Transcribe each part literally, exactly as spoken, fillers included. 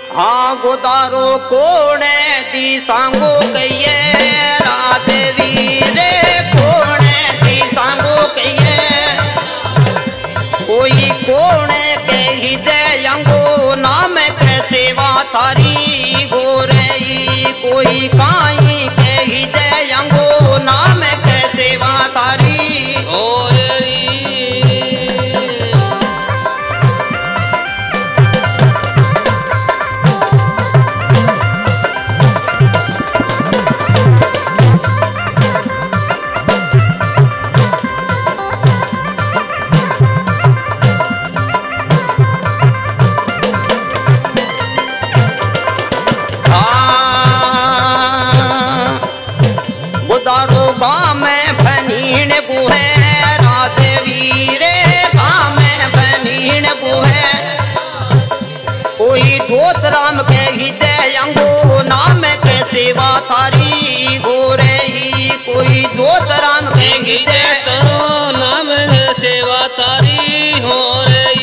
हाँ गोदारो कोणे दी सांगो कहिए राजवीरे कोणे दी सांगो कहिए कोई कोणे कही दे यंगो नाम के सेवा थारी गोरई कोई काई कही दे यंगो नाम के सेवा थारी राम के ही दे अंगो नाम के सेवा थारी गोरे ही कोई दोत राम के ही दे तरो नाम के सेवा थारी हो रही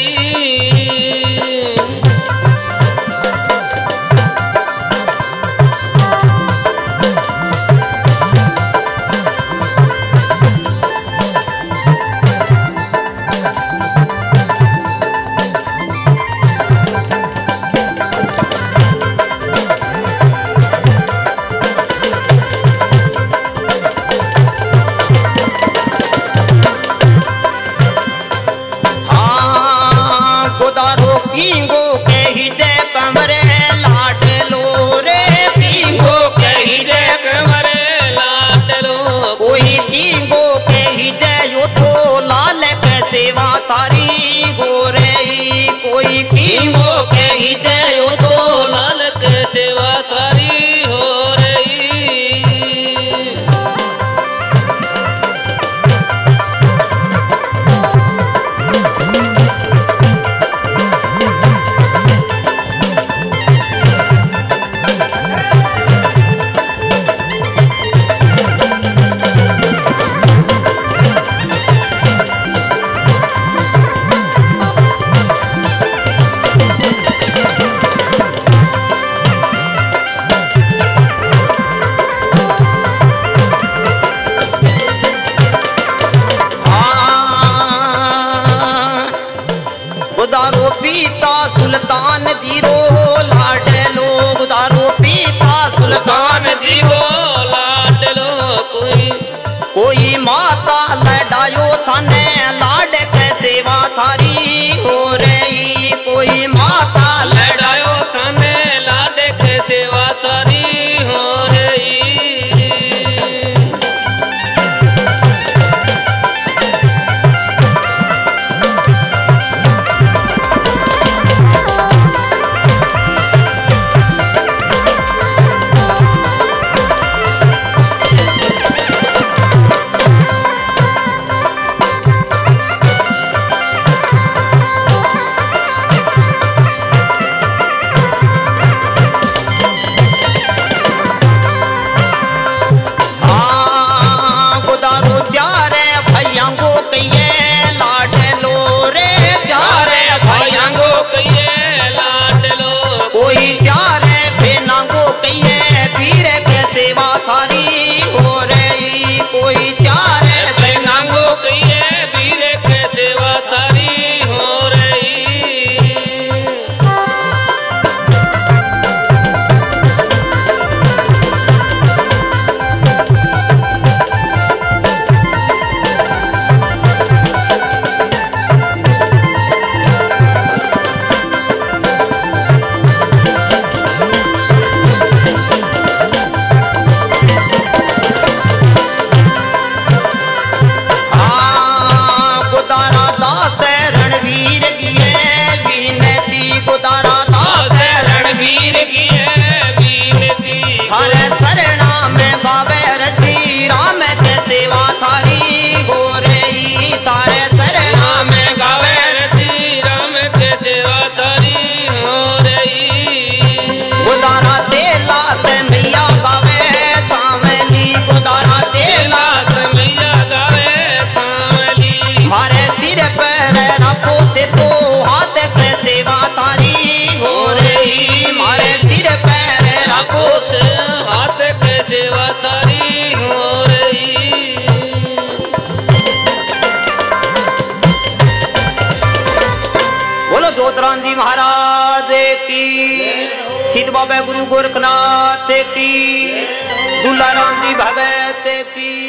महाराज की, सिद्ध बाबा गुरु गोरखनाथ की, दुलाराम जी भगत की।